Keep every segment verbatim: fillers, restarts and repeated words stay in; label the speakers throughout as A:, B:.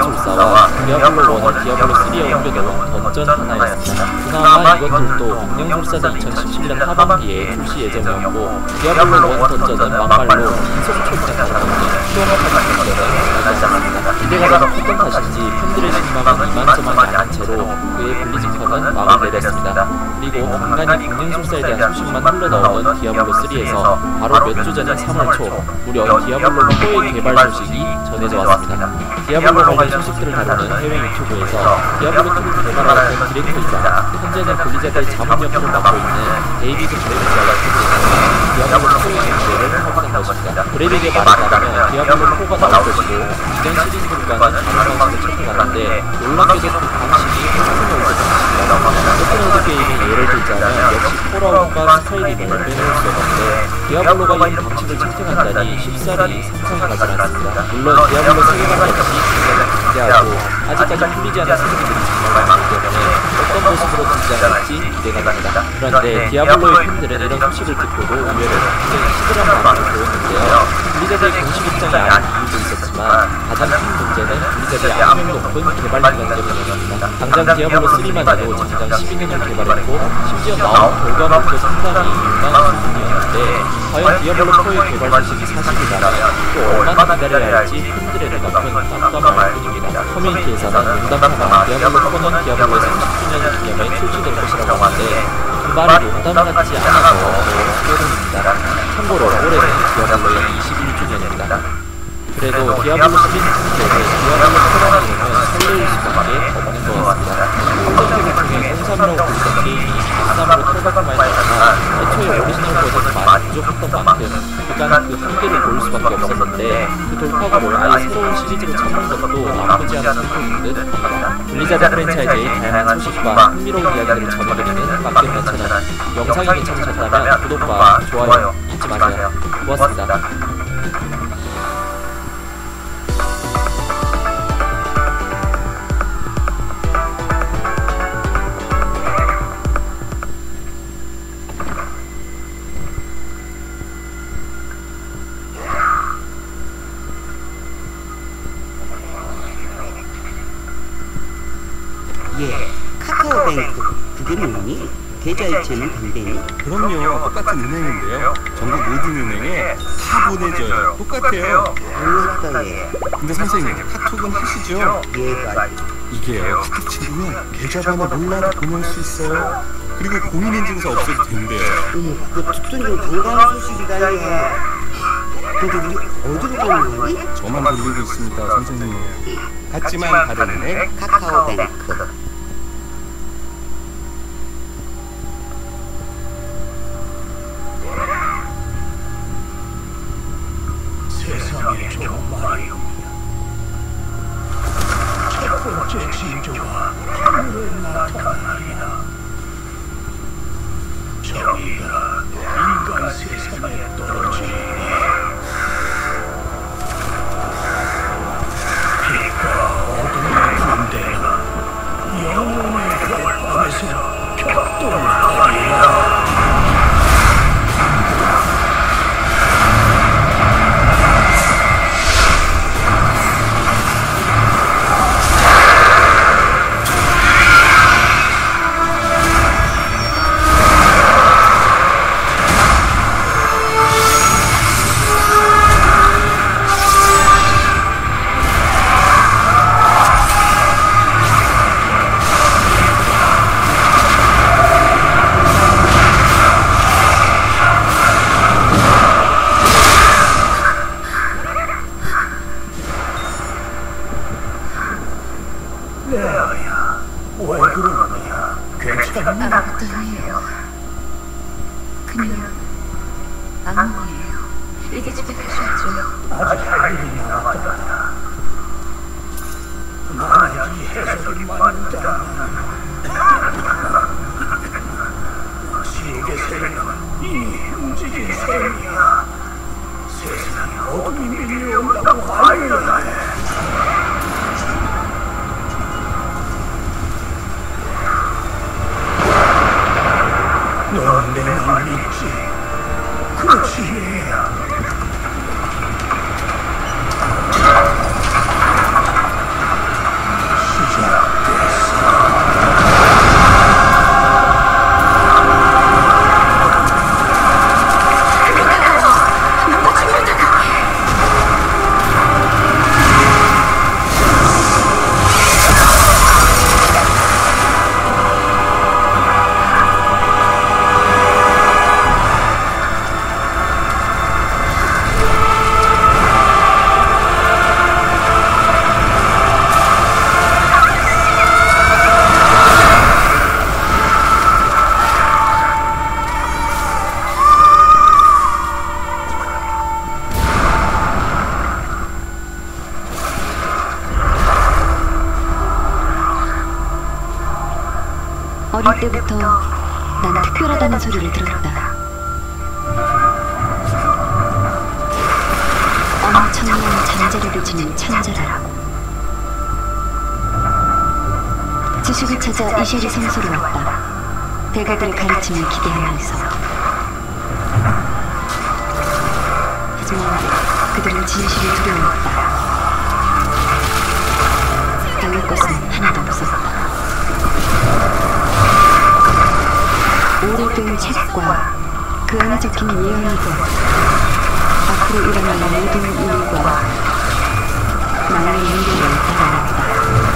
A: 공룡술사와 디아블로 원을 디아블로 쓰리에 옮겨놓은 던전 하나였습니다. 그나마 이것들도 공룡술사는 이천십칠 년 하반기에 출시 예정이었고 디아블로 원 던전은 막말로 신속초기화 던전이 수용업하는 던전을 가지 않았습니다. 기대가 너무 컸던 탓인지 팬들의 실망은 이만저만이 아닌 채로 그의 블리즈컨은 막을 내렸습니다. 그리고 간간히 공룡술사에 대한 소식만 흘러나오던 디아블로 쓰리에서 바로 몇 주 전인 삼월 초 무려 디아블로 포의 개발 소식이 전해져 왔습니다. 디아블로 관련 소식들을 다루는 해외 유튜브에서 디아블로 투를 개발하던 디렉터이자 현재는 블리자드의 자문 역할을 맡고 있는 데이비드 브레이크가 투표에서 디아블로 포의 존재를 확인한 것입니다. 브레이크의 말에 따르면 디아블로 포가 나올 것이고 이전 시리즈들과는 다른 방식을 채택하는데 놀랍게도 그 방식이 상품에 올 것이라고 합니다. 오픈월드 게임의 예를 들자면 역시 폴아웃과 스카이림을 빼놓을 수 없는데 디아블로가 이 방식을 채택한다니 쉽사리 상상이 가지 않습니다. 물론 디아블로 세계관 역시 굉장히 기대하고 아직까지 풀리지 않은 세계들이 정말 많기 때문에 어떤 모습으로 등장할지 기대가 됩니다. 그런데 디아블로의 팬들은 이런 소식을 듣고도 의외로 굉장히 시들한 마음을 보였는데요. 블리자드의 공식 입장이 아닌 이유도 있었지만 가장 큰 문제는 블리자드의 악명 높은 개발 기간 때문이었습니다. 당장 디아블로 쓰리만 해도 장장 십이 년을 개발했고 심지어 나온 결과물도 상당히 유망한 수준이었는데 과연 디아블로 포의 개발 소식이 사실이라면 또 얼마나 기다려야 할지 팬들의 눈앞은 깜깜할 뿐입니다. 커뮤니티에서는 농담삼아 디아블로 포는 디아블로의 삼십 주년 기념에 출시될 것이라고 하는데 그 말이 농담 같지 않아서 소름입니다. 참고로 올해는 디아블로의 이십일 주년입니다. 그래도 디아블로 시리즈 중에 디아블로 포라는 이름은 설레일 수밖에 없는 것 같습니다. 콘텐츠를 통해 공삼이라고 불리던 게임이 백삼으로 탈바꿈할 때나 애초에 오리지널 버전이 많이 부족했던 만큼 그간 그 한계를 보일 수밖에 없었는데 그 돌파구를 아예 새로운 시리즈로 찾는 것도 나쁘지 않은 선택인 듯 합니다. 블리자드 프랜차이즈의 다양한 소식과 흥미로운 이야기들을 전해드리는 빡겜 채널. 영상이 괜찮으셨다면 구독과 좋아요 잊지 마세요. 고맙습니다.
B: 예, 카카오뱅크. 그게 뭐니? 계좌이체는 된대니?
C: 그럼요. 똑같은 은행인데요. 전국 모든 은행에 다 보내줘요. 똑같아요.
B: 몰랐다 얘.
C: 근데 선생님, 카톡은 하시죠?
B: 얘가
C: 이게요. 카톡 친구면 계좌번호 몰라도 보낼 수 있어요. 그리고 공인인증서 없어도 된대요.
B: 어머, 그거 듣던 좀 반가운 소식이다 얘. 근데 우리 어디로 가는 거니?
C: 저만 돌리고 있습니다, 선생님. 같지만 다른 은행
B: 카카오뱅크.
D: 세상에 정말이옵니다. 첫 번째 징조가 하늘에 나타나리라. 정의가 인간 세상에 떨어지리니 빛과 어둠의 군대가 영원의 별밤에서 격돌하리라. 레아야, 왜 그러느냐? 괜찮니?
E: 아무것도 아니에요. 그냥 악몽이에요. 이제 집에 가셔야죠.
D: 아직 할 일이 남았다. 만약 이 해석이 맞다면 지옥의 세계는 이미 움직인 셈이야. 세상에 어둠이 밀려온다고 알려야 해. 넌 내 말 믿지? 그렇지, 얘야.
E: 어릴 때부터 난 특별하다는 소리를 들었다. 엄청난 잠자리를 지닌 찬자라. 지식을 찾아 이셸이 성소로 왔다. 대가들의 가르침을 기대하면서. 하지만 그들은 진실을 두려워했다. 당할 것은 하나도 없었다. 오래된 책과 그 안에 적힌 예언이고 앞으로 일어날 모든 일과 나의 인격을 따라왔다.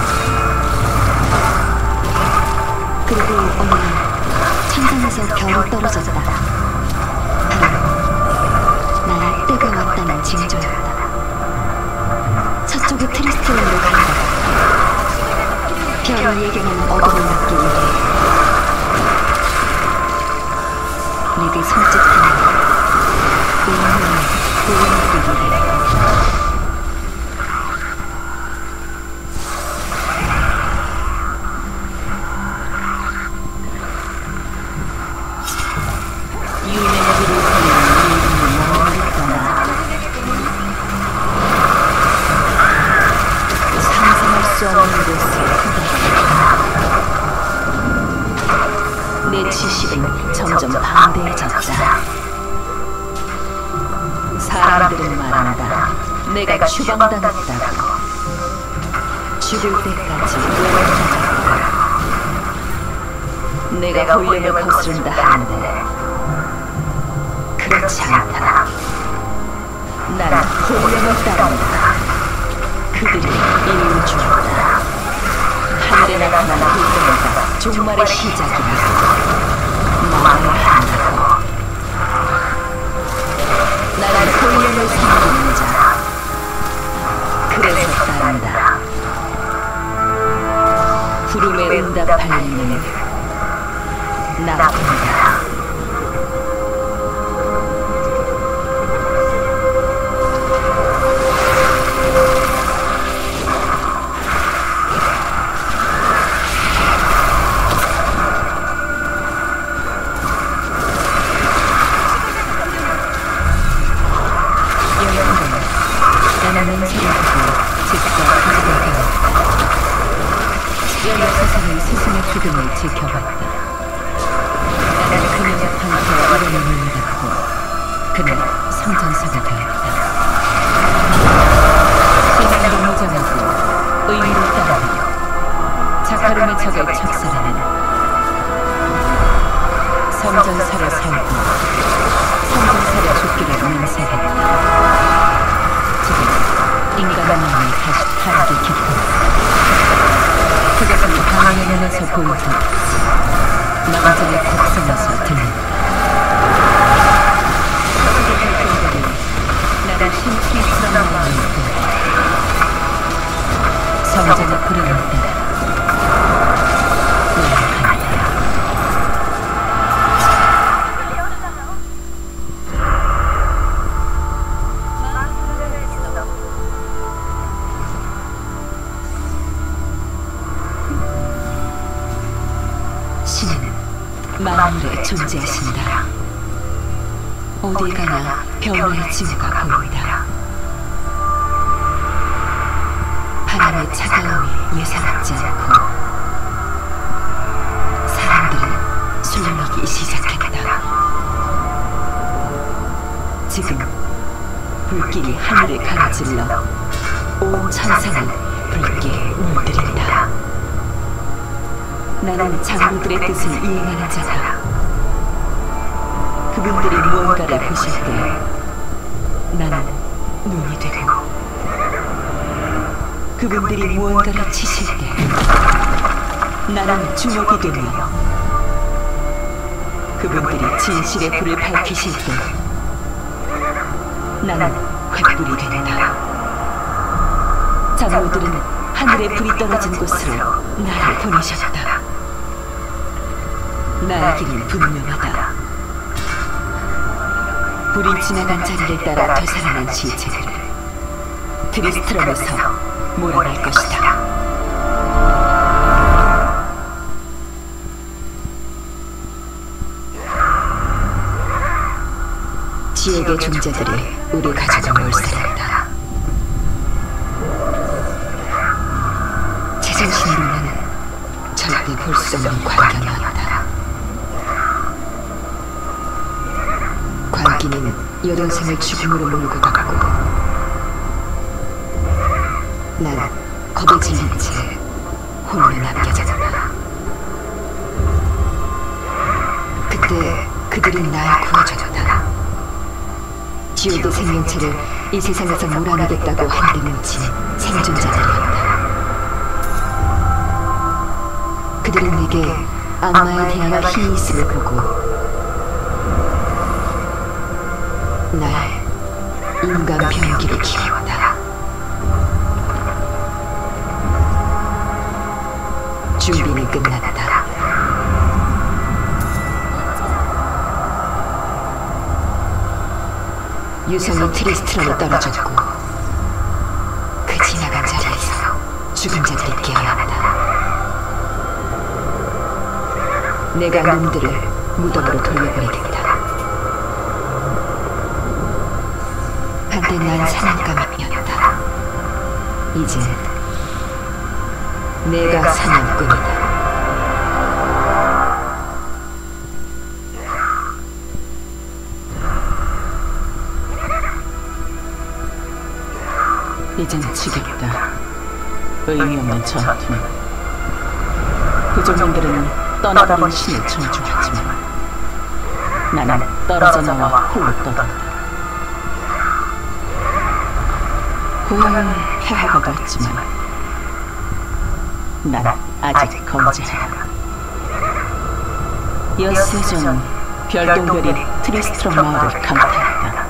E: 그리고 어느 날 천상에서 별이 떨어졌다. 바로 나의 때가 왔다는 징조였다. 서쪽의 트리스트론으로 간다. 별이 예견하는 어둠을 막기 위해 내게 손짓하는 운명을 보여주기 위해. 유명하기를 하는 이름을 모르겠다. 상상할 수 없는 곳을 내 지식은 점점 방대해졌다. 사람들은 말한다. 내가 추방당했다고. 죽을 때까지 외면하겠다. 내가 혼령을 거스른다 하는데 그렇지 않다. 나는 혼령을 따른다. 그들이 인을 주었다. 하늘에 나타난 불때가 종말의 시작이라 말해야 한다고. 나는 혼령을 섬기는 자. 그래서 따른다. 부름에 응답할 일은 나뿐이다. 나는 맹세를 하고 직접 가지고 되었다. 여러 세상의 스승의 죽음을 지켜봤다. 나는 그녀의 판타와 이름을 물렸고 그는 성전사가 되었다. 신앙을 무장하고 의미를 따르며 자카룸의 적을 착살하는 성전사를 살고 성전사를 죽기를 맹세했다. 인간의 마음이 다시 타락이 깊었다. 그것은 방황의 눈에서 보이던 남자의 곡성에서 들린다. 그들의 결정들이 나를 신키스런 마음을 꾼다. 성전의 부름을 따라 나아간다. 만물에 존재하신다. 어디 가나 변화의 징후가 보인다. 바람의 차가움이 예사롭지 않고 사람들은 술렁이기 시작했다. 지금 불길이 하늘을 가로질러 온 천상을 붉게 물들인다. 나는 장로들의 뜻을 이행하는 자다. 그분들이 무언가를 보실 때 나는 눈이 되고 그분들이 무언가를 치실 때 나는 주먹이 되며 그분들이 진실의 불을 밝히실 때 나는 횃불이 된다. 장로들은 하늘에 불이 떨어진 곳으로 나를 보내셨다. 나의 길은 분명하다. 불이 지나간 자리를 따라 되살아난 시체들을 트리스트럼에서 몰아낼 것이다. 지옥의 종자들이 우리 가족을 몰살했다. 제정신으로는 절대 볼 수 없는 광경이었다. 광기는 여동생을 죽음으로 몰고 갔고 난 겁에 질린 채 홀로 남겨졌다. 그때 그들이 날 구해줬다. 지옥의 생명체를 이 세상에서 몰아내겠다고 한데 뭉친 생존자들이었다. 그들은 내게 악마에 대한 힘이 있음을 보고 날 인간 병기로 키웠다. 준비는 끝났다. 유성이 트리스트럼에 떨어졌고 그 지나간 자리에서 죽은 자들이 깨어났다. 내가 놈들을 무덤으로 돌려보내겠다. 한때 난 사냥감이었다. 이제 내가 사냥꾼이다.
F: 이젠 지겹다. 의미 없는 전투는. 부족민들은 떠나버린 신을 저주하지만 나는 떨어져 나와 홀로 떠돈다. 고향은 폐허가 됐지만 난 아직 건재하다. 엿새 전 별똥별이 트리스트럼 마을을 강타했다.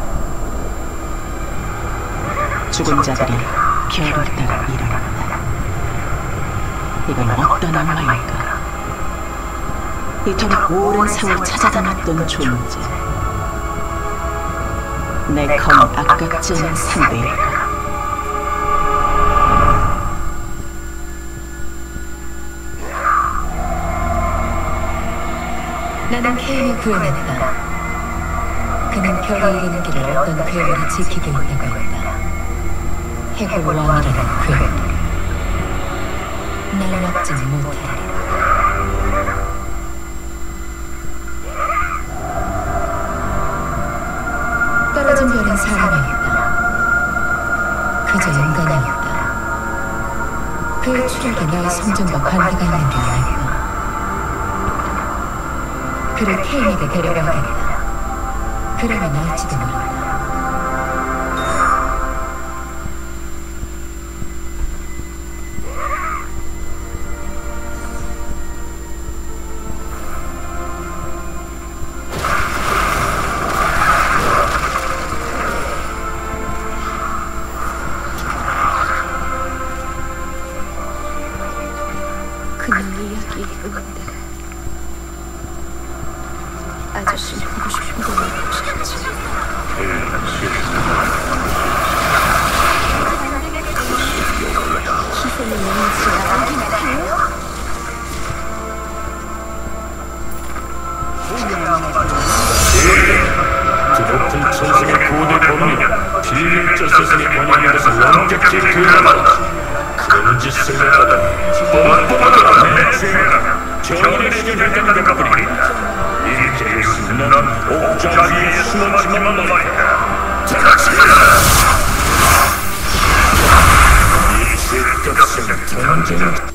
F: 죽은 자들이 별을 따라 일어난다. 이건 어떤 악마일까? 이토록 오랜 세월 찾아다녔던 존재. 내 검 아깝지 않은 상대일까?
E: 나는 케인을 구해냈다. 그는 별이 이르는 길을 어떤 괴물이 지키고 있다고 했다. 해골 왕이라는 괴물. 날 막지 못하리라. 떨어진 별은 사람이었다. 그저 인간이었다. 그의 추락에 나의 성전과 관계가 있는 게 아닐까. 그를 케인에게 데려가야겠다. 그러면 알지도 모른다. 그냥 이야기했는데 아저씨 보고 싶은 거 말고 싶지. 희생의 영웅씨가 아니네요.
D: 그 높은 천상의 고대 범위는 빌밀자 세상에 관여하는 것을 완벽히 드러나다. 그런 짓을 하다니 또한 또한 내 죄가 정의를 실현했다는 것뿐이다. 이 죄를 쓰는 난 옥장 위에 숨었지만 말이야. 자치라! 이 죄값은 전쟁.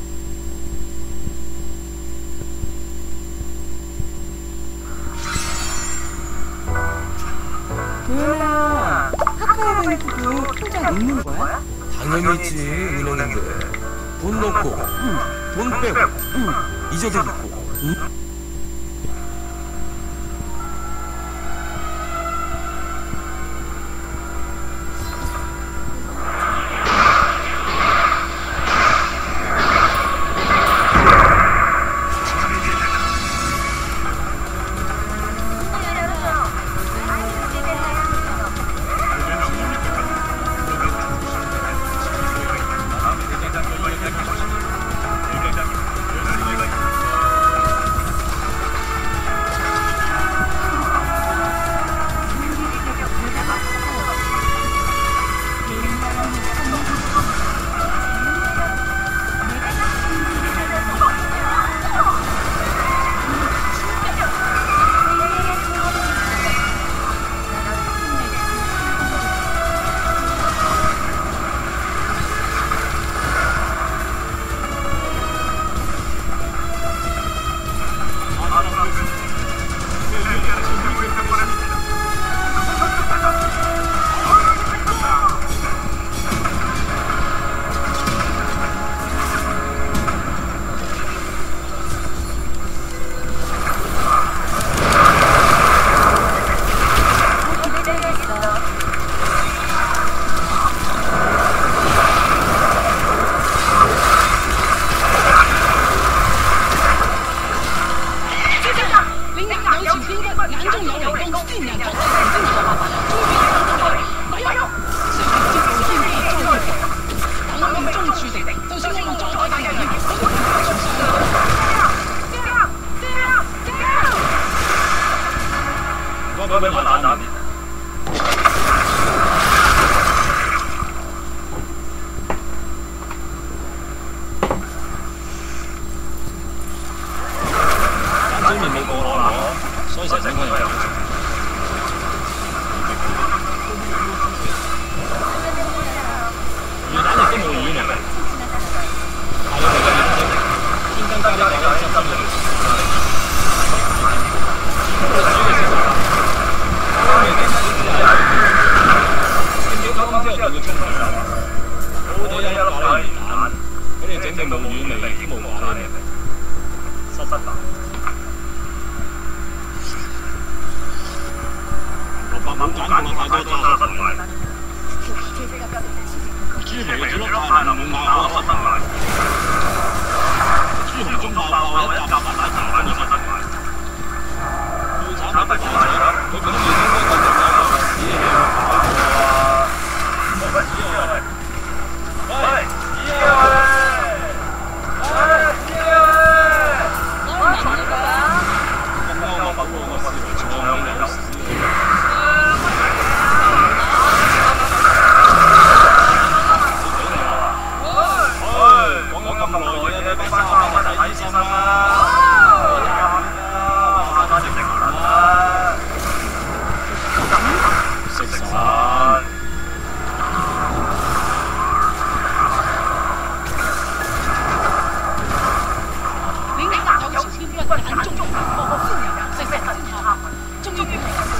B: 도현아, 카카오뱅크도 통장 있는 거야?
C: 당연히 있지. 은행인데 돈 넣고 응. 돈 빼고 응. 잊어도 있고 응? 一粒咖喱蛋，俾你整到冇軟味，都冇咖喱味，失失啖。蘿蔔冇揀過太多啦，失敗。豬皮煮得太腍，冇咬我失敗。豬紅中爆爆一夾埋奶茶，跟住失敗。最慘係第二場，佢本來應該繼續有個屎氣跑啊！喂，屎啊！喂，屎啊！喂，屎啊！我唔明㗎。咁啱我發覺我視為創嘅有屎。講咗咁耐嘢，你俾三百蚊睇醫生啦！食飯。
G: 你你有朝天君眼中人，個個歡迎食食天下，終於明白。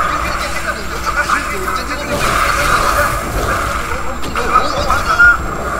B: 好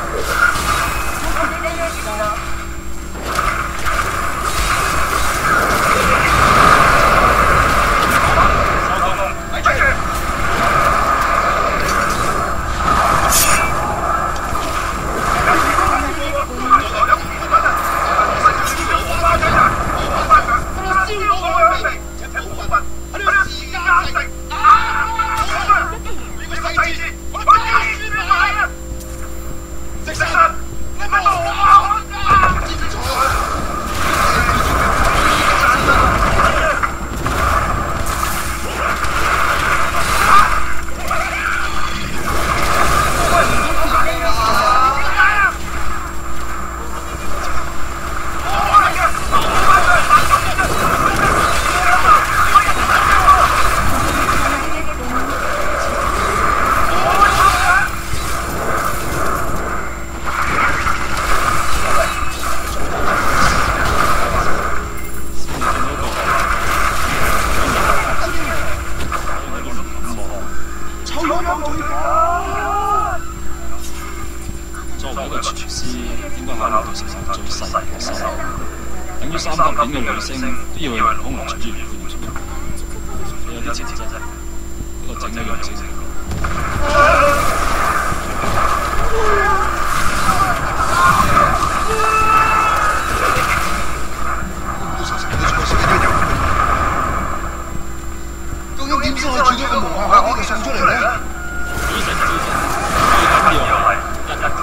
C: 作為一個廚師，應該考慮到食材最細嘅收入，等於三級片嘅女星都要有人工嚟隨住聊天。你有啲似真係一個整一樣整。
H: 究竟點先可以煮到個無限海呢個餸出嚟咧？
C: 主食之前最緊要係一一。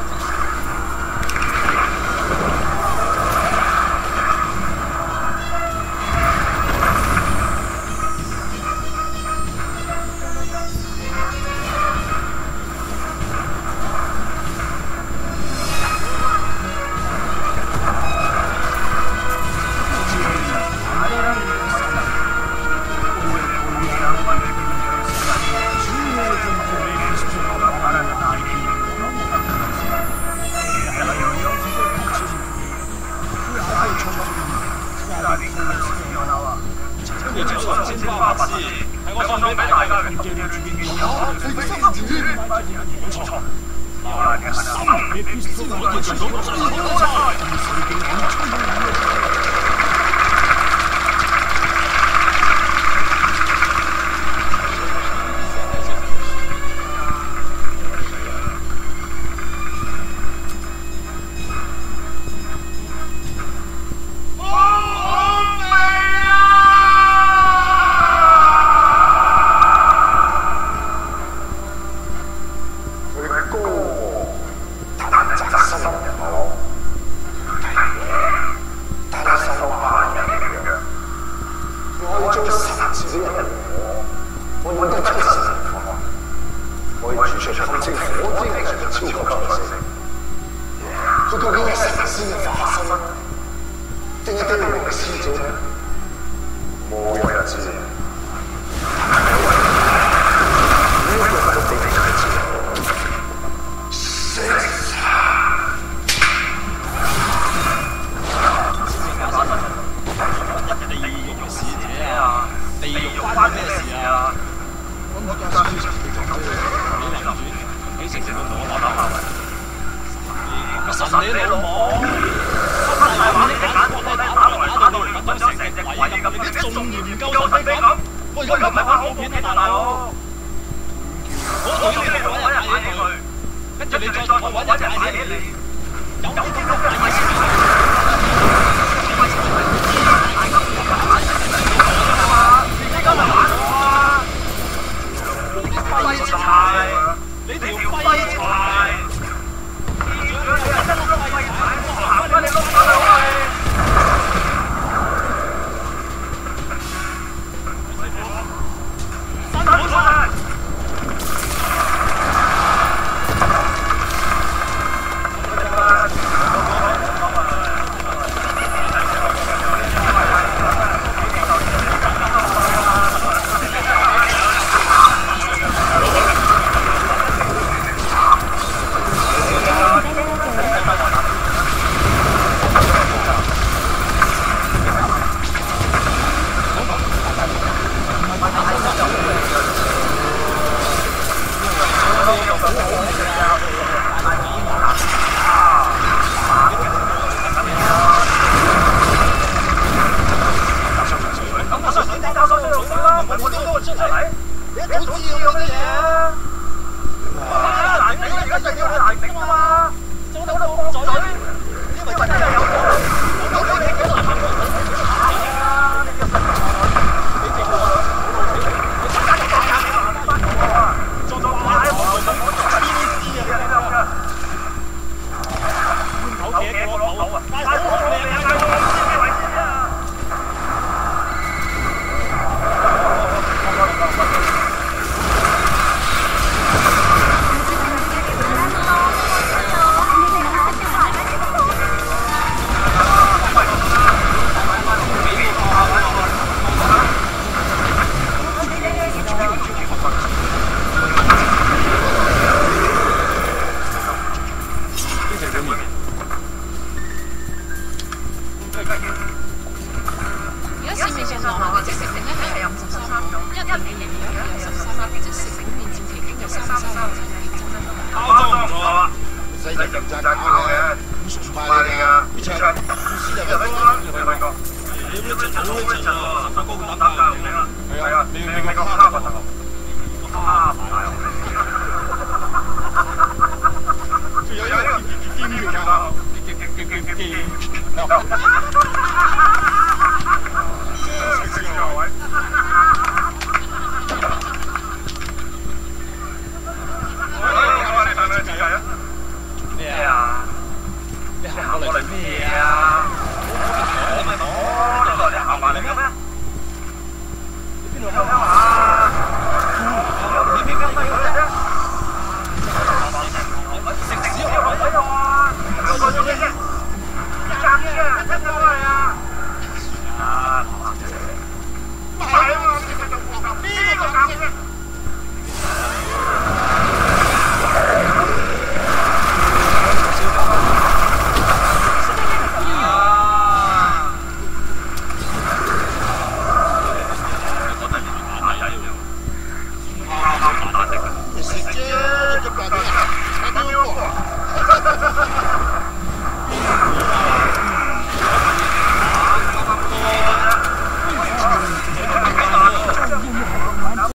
H: 正正搞嘅，唔怕你㗎，而且私人嘅多。
C: 你會真係會真喎，三個打打打係啊，你你個蝦核桃，蝦牌，有有有兼兼嘅啊，兼兼兼兼兼兼，食食食位。咩啊？你行過嚟做咩啊？我咪講，呢個你行埋嚟嘅咩？你邊度鄉下？你邊間西嘅啫？食屎啊！我睇到啊！嗰個嘢啫，一間嘅，聽到未啊？啊！係啊！你咪做國家邊個間嘅？
H: 食啫，咁大啲。